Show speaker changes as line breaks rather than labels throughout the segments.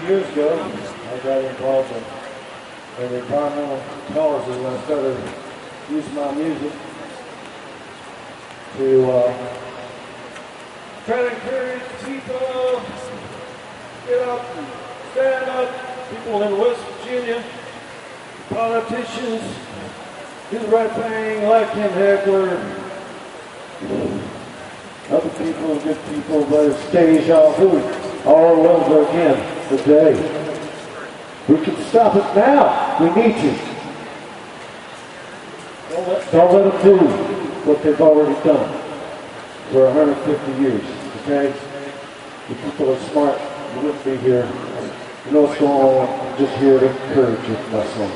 years ago, I got involved in environmental causes and I started using my music to try to encourage people, get up and stand up, people in West Virginia, politicians, do the right thing, like Ken Heckler, other people, good people, but it's deja vu all over again today. We can stop it now. We need to. Don't let them do what they've already done for 150 years, okay? The people are smart. You wouldn't be here. You know what's going on. I'm just here to encourage you, my son.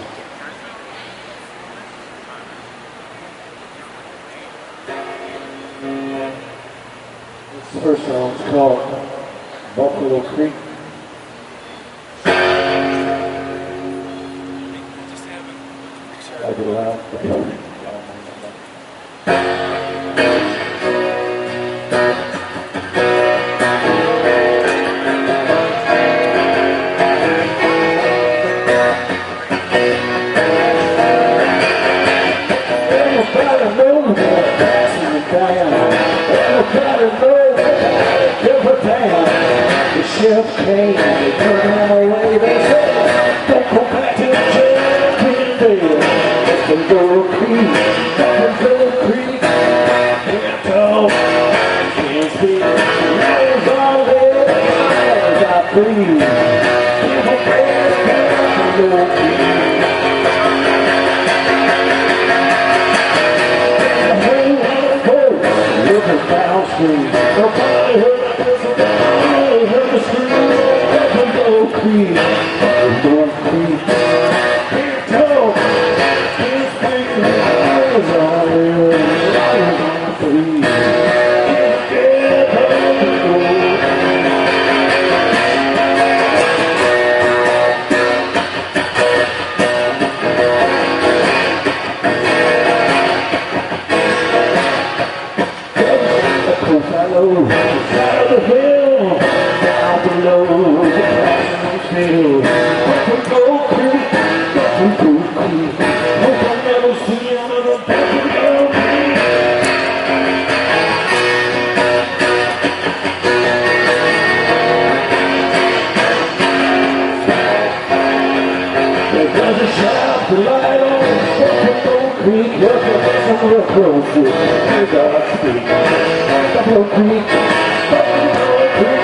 This first song is called Buffalo Creek. I get loud. The sheriff came, they turned him away, they said, don't go back to jail, Greenville. Buffalo Creek, Buffalo Creek, can't talk, can't speak, there's all there as I breathe. Buffalo Creek. The whole lot of folks looking downstream, nobody heard the street, Buffalo Creek, Buffalo Creek. Can't talk, can't speak, there's all there as I breathe. Out of the hill, down below the passing field. Buffalo Creek, Buffalo Creek. Hope I never see another Buffalo Creek. There was a shop to light on Buffalo Creek. Look at some real close to it. You gotta speak. Buffalo Creek, Buffalo Creek.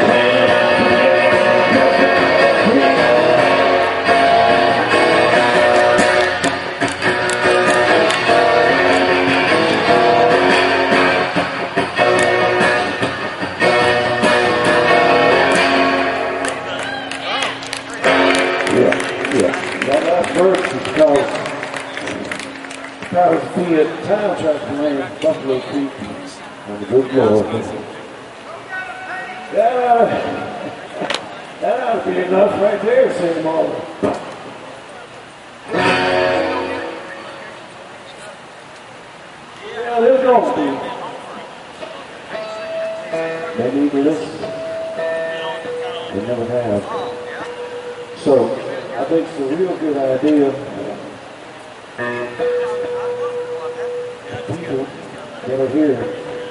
That last verse is called Powers Be at Time Track Lane, Buffalo Creek. And the good Lord. That ought to be enough right there, St. Martin. Yeah, there's gonna be. They need to listen. They never have. So, I think it's a real good idea. People that are here.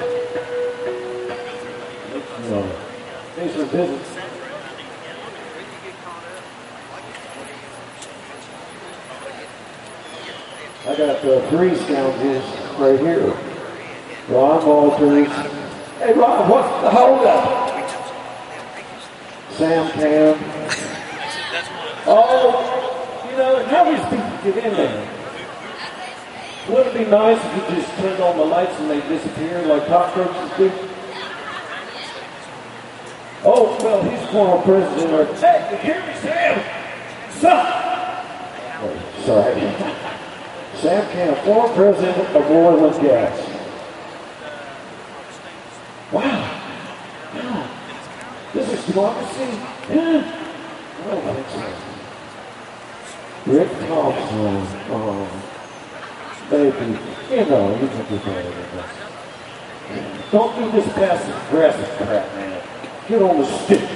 These are visits. I got 3 scoundrels right here. Ron Walters. Hey Ron, what's the holdup? Sam Cam. Oh, you know, how these people get in there? Wouldn't it be nice if you just turned on the lights and they disappear like cockroaches do? Oh, well, he's former president. Or, hey, you hear me, Sam? Son! Oh, sorry. Sam Cam, former president of Oil and Gas. Wow. Yeah. This is democracy? Yeah. I don't think so. Rick Thompson. Oh, baby. You know, you can do better than this. Don't do this passive aggressive crap, man. Get on the stick.